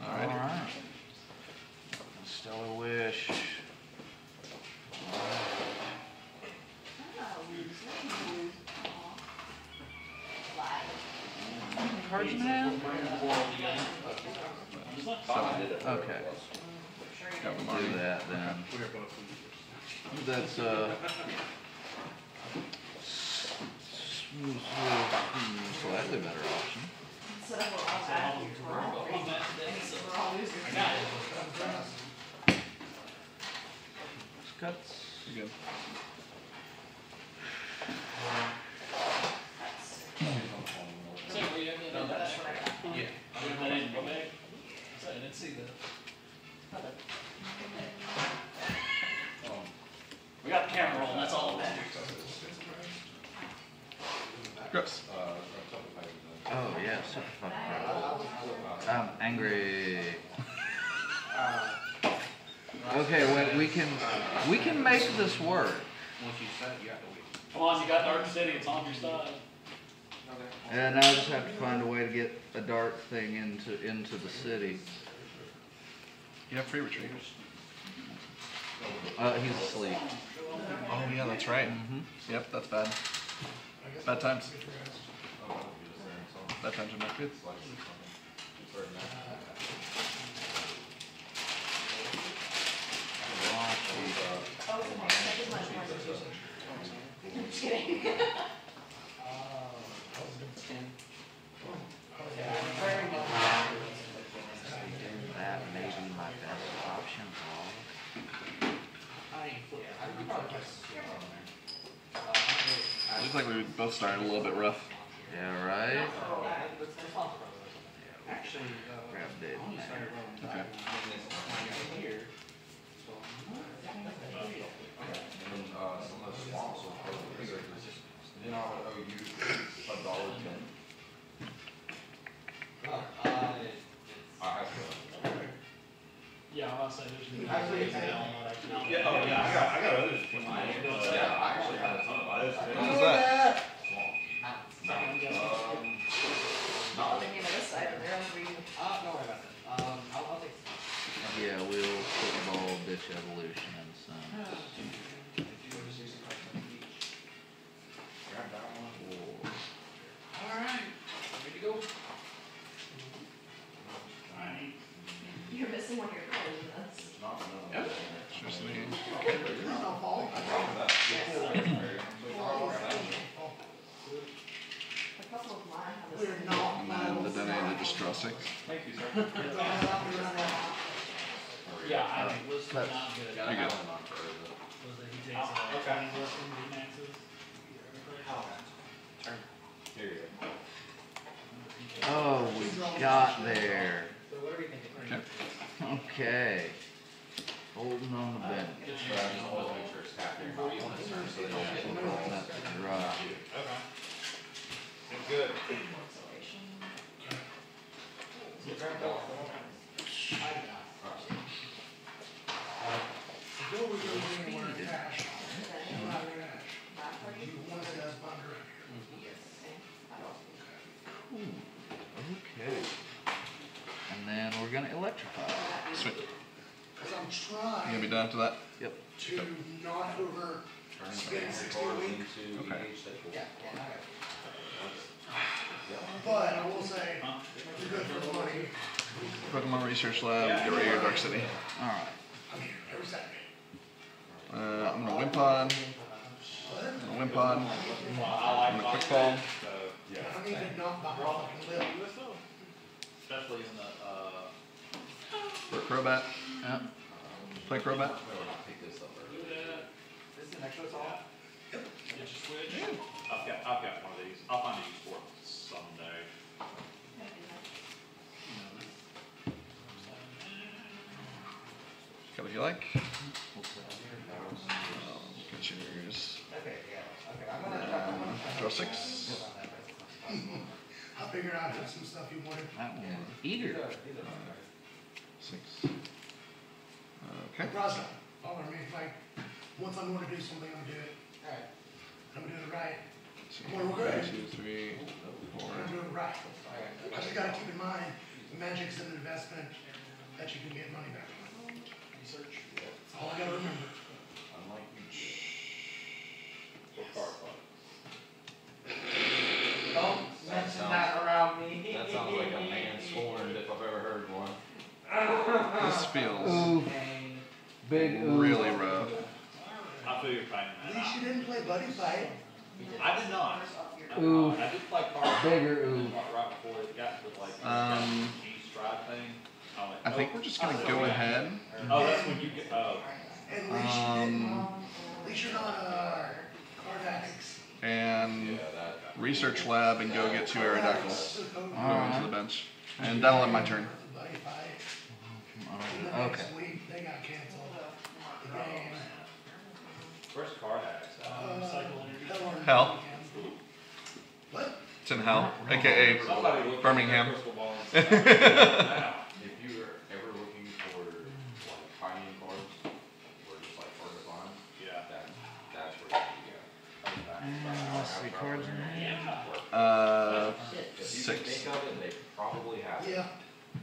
Alright. Stellar Wish. Cards in hand? Okay. Do that then. That's slightly better option. Cuts. You're good. We got the camera rolling, that's all that matters. Gross. Oh yeah, super fucking gross. I'm angry. Okay, we can make this work. Come on, you got Dark City, it's on your side. And I just have to find a way to get a dark thing into the city. You have free retreat. He's asleep. Oh yeah, that's right. Yep, that's bad. Bad times. Bad times are not good. Just kidding. That may be my best option, Paul. Looks like we both started a little bit rough. Yeah, right? Grab Dave. Okay. Yeah, I'll say there's I got others. Yeah, I actually had a ton of others. What was that? Yeah, we'll football bitch evolution and some. Alright, ready to go? You're missing one of your colors in this. Yep. Just the A couple of mine have the and then the detonated just draw 6. Thank you, sir. Yeah, I was not good. You're good. Was that he takes okay. Vmaxes? Here you go. Oh, we got there. Okay. Okay. Holding on the bench. That's right. Good. Okay. And then we're gonna electrify. Sweet. Because I'm You trying gonna be done after that? Yep. to not over spend 60 a week. Okay. But I will say, you're good for the money. Pokemon Research Lab, get rid of your Dark City. Alright. I'm here every Saturday. I'm gonna Wimpod. I'm gonna Wimpod. I'm gonna Quick Ball. I need to not buy my fucking lip. Especially in the, For Crobat. Yep. Play Crobat. do that. This is the next one, all? Get your switch. I've got one of these. I'll find a use for it someday. Get what you like. Get yours. Draw 6. I figured I'd have some stuff you wanted. That one. Eager. 6. Okay. Roscoe, follow me. Like, once I'm going to do something, I'm going to do it. Alright. I'm going to do it right. So, Well, we're good. 1, 2, 3, 4. I'm going to do it right. I just got to keep in mind, Magic's an investment that you can get money back on. Research. That's all I gotta remember. Unlike you. So card product. Don't mention that around me. That sounds like a man scorned if I've ever heard one. This feels Ooh, big ooh. really rough. I feel your pain, At man. least you didn't play Buddy Fight. I did not. Ooh. I did play cards. Bigger ooh. Right before it got to like the stride thing. I went, I think we're just gonna go ahead oh, that's when you get. Oh. At least you're not card addicts. and research lab and go get 2 Aerodactyls. Go Alright. into the bench. And that'll end my turn. Buddy Fight. Okay. Next week, they got canceled. The game. Where's card addicts? Hell. What? It's in hell, aka Somebody look at Birmingham. their crystal ball and say, "Now." If you are ever looking for like high-end cards, or just like hard to find, Yeah. that's where you go. Let's see, cards in here. If you can 6. think of it, they probably have it. Yeah.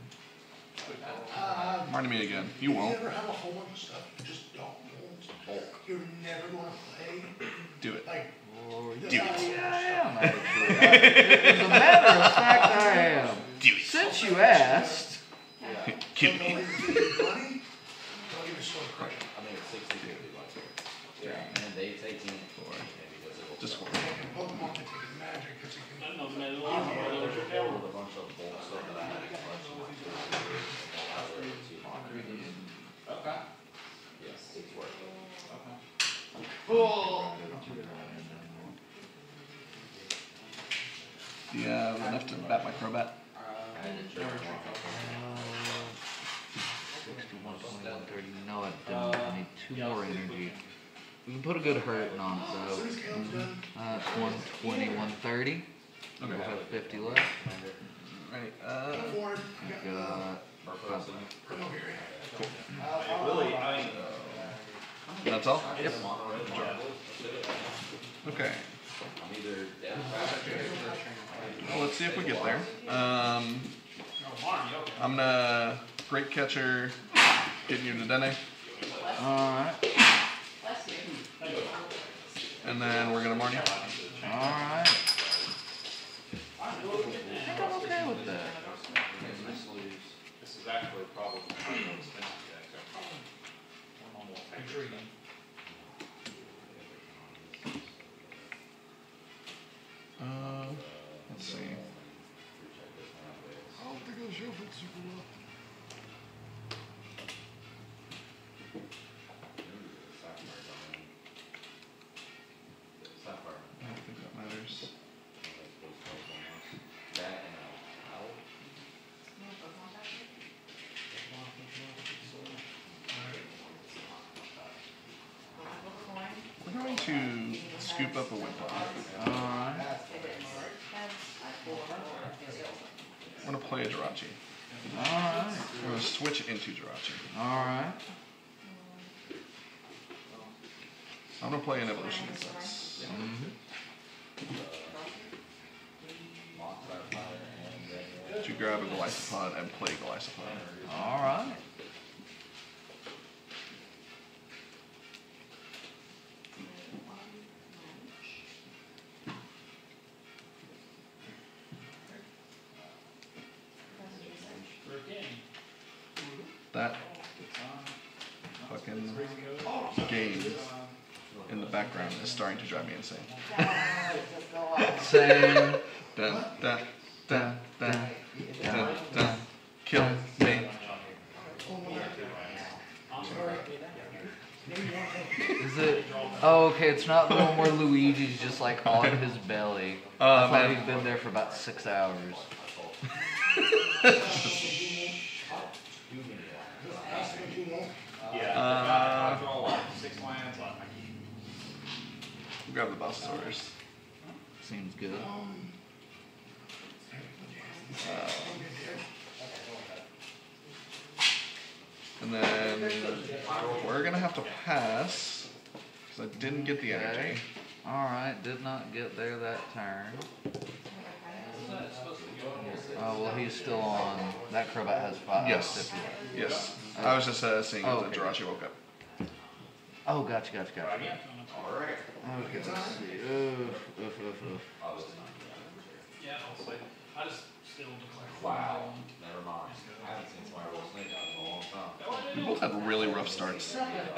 Marty me again. You If won't. you ever have a whole bunch of stuff you just don't want, you're never gonna play. Do it. Like, Do it. I am, actually. As a matter of fact, I am. Do it. Since you asked. Kill don't me. even give you money, don't give yourself credit. I think it's 60-50 like that. And they take in for it because it will. Just one. And Pokemon can take Magic, because you can. There's a bunch of bulk stuff that I had to clutch. Okay. Yes, it's worth it. Do you have enough to bat my Crobat? I had to check one. 61, 21, 30. No, I don't. I need 2 more energy. We can put a good hurting on it, As though. soon as Caleb's done, It's 120, 130. Okay. We'll have 50 left. Right. come forward, you got, Got come over here. Really, I mean, That's all? Yep. Okay. I'm either dead Well, let's see if we get there. I'm gonna Great Catcher, getting you to Dene, Alright. and then we're gonna Marty. Alright. I think I'm okay with that. this is actually probably the most expensive deck. So I'm almost intriguing. Let's see. I don't think it'll show for it super well. I don't think that matters. We're going to scoop up a Wimpod. Alright. I'm gonna play a Jirachi. Alright. We're gonna switch into Jirachi. Alright. I'm gonna play an Evolution Sense. To grab a Golisopod and play Golisopod. Alright. That fucking game in the background is starting to drive me insane. Same. Dun, dun, dun, dun, dun, dun. Kill me. Is it? Oh, okay. It's not the one where Luigi's just like on his belly. I thought Man. he'd been there for about 6 hours. Yeah. I draw like 6 lands. Grab the Bossasaurus. Seems good. And then we're gonna have to pass because I didn't get the energy. Alright. Did not get there that turn. Oh, well, he's still on. That Crobat has 5. Yes. Yes. I was just seeing Oh, that okay. Jirachi woke up. Oh, gotcha. Alright. Okay, let's see. Oof. Oh, this is not Yeah, I'll say. I just still declare. Wow. Never mind. I haven't seen somebody roll snake eyes in a long time. We both had really rough starts.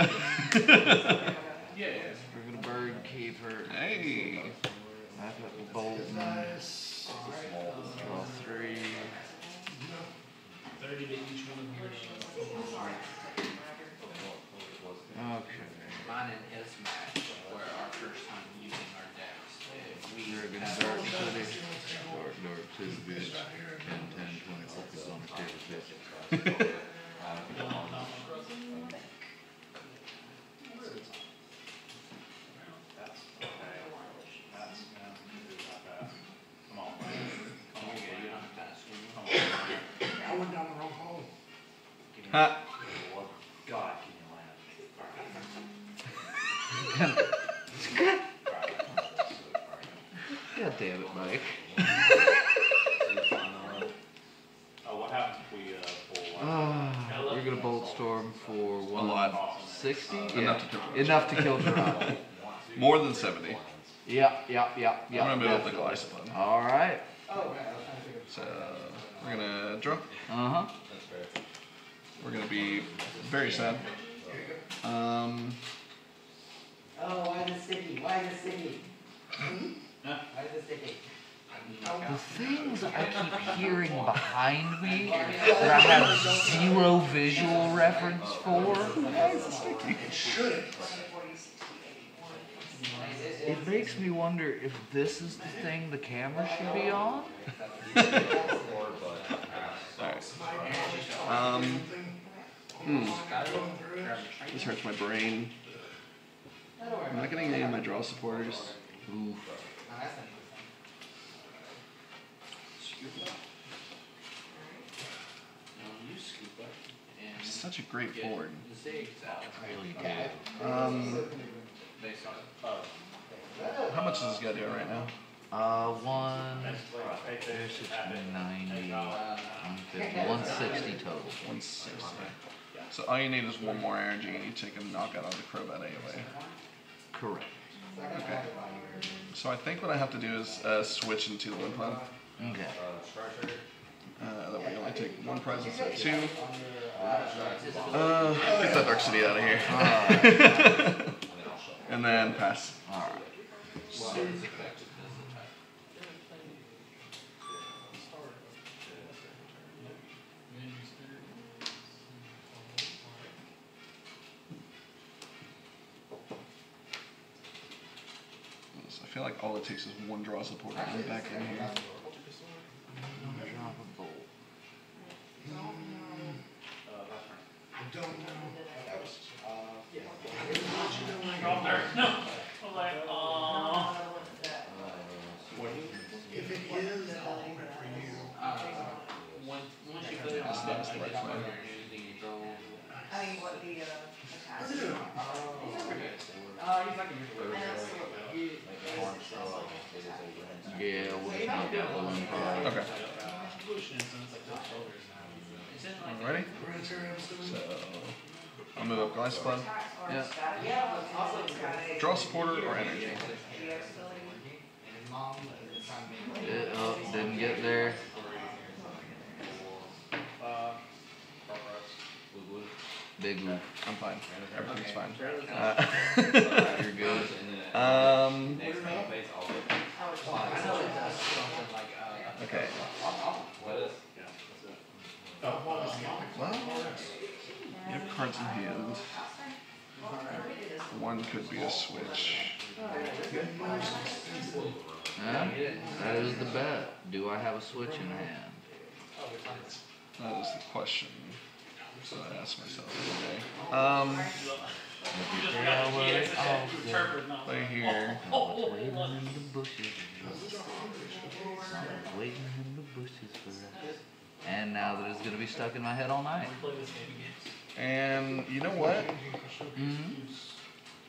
We're gonna bird keeper. Hey. Back up with Bolton. Nice. Draw 3. 30 to each one of yours. Okay. Mine and his match were our first time using our decks. We're gonna Dark City. Dark City, bitch. 10, 10, 20 focus on the table, bitch. I went down the wrong hole. Ha. God, can you land? God damn it, Mike. Oh, what happens if we pull? We're gonna Bolt Storm for A lot. 160? Enough to kill. Enough to kill Toronto. More than 70. Yeah. I'm gonna move up the Glycopod. Alright. So we're gonna draw. Uh-huh. We're gonna be very sad. Oh, why is it sticky? Why is it sticky? Why is it sticky? The things I keep hearing behind me that I have zero visual reference for, it makes me wonder if this is the thing the camera should be on. This hurts my brain. I'm not getting any of my draw supporters. Oof. Such a great board. Really good. How much is this guy doing right now? 190, 160 total. 160. So all you need is one more energy and you take a knockout on the Crobat anyway. Correct. Okay. So I think what I have to do is switch into the Wind Cloud. Okay. That way I only take one prize instead of 2. Get that Dark City out of here. And then pass. Alright. So I feel like all it takes is one draw support and I'm back in here. Drop a bolt. I don't know. No. I'm like, If it is, I'll hold it for you. Once you put it on That's the right plan. I mean, what the, What's it doing? He's like Yeah, we'll just knock out the one part. Okay. Ready? So I'll move up Glycopod. Yeah. Draw supporter or energy. Didn't get there. Big move. I'm fine. Everything's fine. You're good. Okay. Well, you have cards in hand. One could be a switch. That is the bet. Do I have a switch in hand? That is the question. So I ask myself every day. Play here. Waiting in the bushes. Waiting in the bushes for us. And now that it's going to be stuck in my head all night. And you know what? Mm-hmm.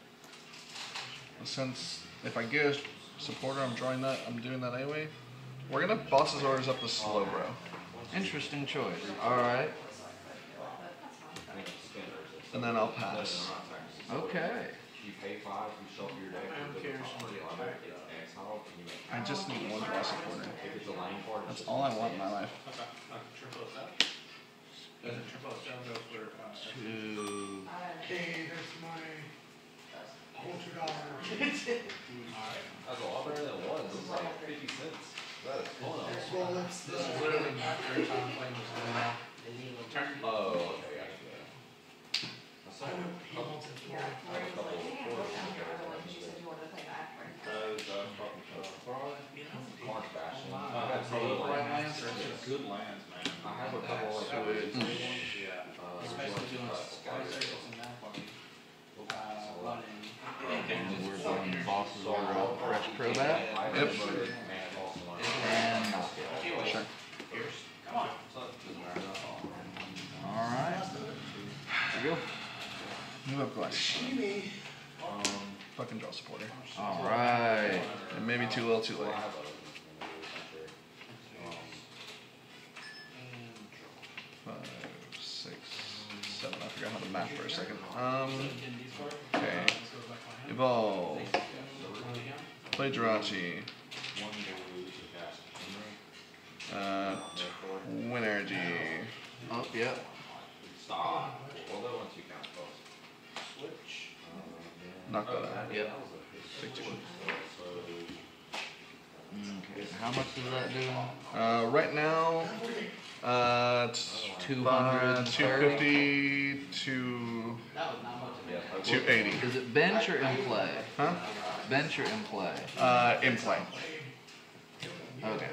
Since if I get a supporter, I'm doing that anyway. We're gonna boss's orders up the slow, bro. Interesting choice. Alright. And then I'll pass. Okay. You pay 5, you shuffle your deck, I don't you care. put the top 11, it's exiled, and you make I just need one draw supporter. if it's a lane card, That's all I want in my life. Okay. Triple S out. Does it triple S out go for, Two. Hey, there's my whole $2. That's a lot better than it was. It was like 50 cents. That is fun. Well, it's the. This is literally after time playing was going on. Turn. Oh, okay, gotcha. I saw I a know he couple, wants it for Yeah, me. Lori was like, hey, I wrote down your other one, 'cause you said you wanted to play that. cards bashing. I I've got got some pro lands. lands, it's good lands, man. I have a couple like Sweet. Yeah. Especially doing sky circles and that one. Running. We're going boss's order up fresh Crobat. Yep. And knock it. Sure. Come on. Alright. There you go. Move up glass. Jimmy. Fucking draw supporter. Alright. And maybe too little, too late. 5, 6, 7. I forgot how to map for a second. Okay. Evolve. Play Jirachi. Twin Energy. Oh, yep. Stop. Well, that one's you count both. Switch. Knock that out. Yep. Take 2. Okay. How much is that doing? Right now, 230. 250 to That was not much. 280. Is it bench or in play? Huh? Bench or in play? In play. Okay.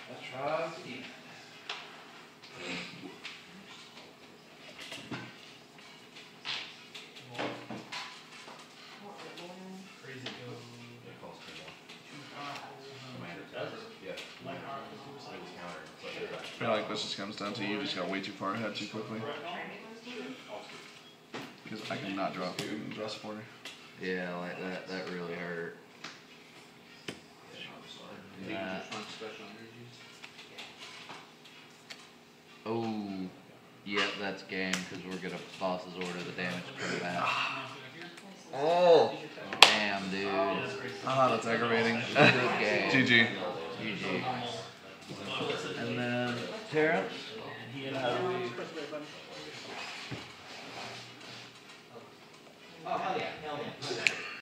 Crazy go. It costs me more. Commander does it? Yeah. I feel like this just comes down to you just got way too far ahead too quickly. Because I cannot draw supporter. Yeah, like that really hurt. That. Special energies. Oh, yep, that's game because we're gonna boss's order the damage Crobat. Oh! Damn, dude. Ah, that's aggravating. Good game. GG. GG. And then Terrence. Oh, hell yeah, hell yeah.